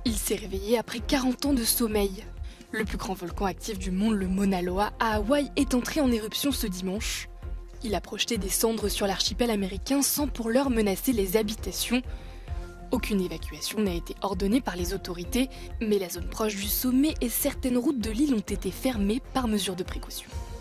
Il s'est réveillé après 40 ans de sommeil. Le plus grand volcan actif du monde, le Mauna Loa, à Hawaï, est entré en éruption ce dimanche. Il a projeté des cendres sur l'archipel américain sans pour l'heure menacer les habitations. Aucune évacuation n'a été ordonnée par les autorités, mais la zone proche du sommet et certaines routes de l'île ont été fermées par mesure de précaution.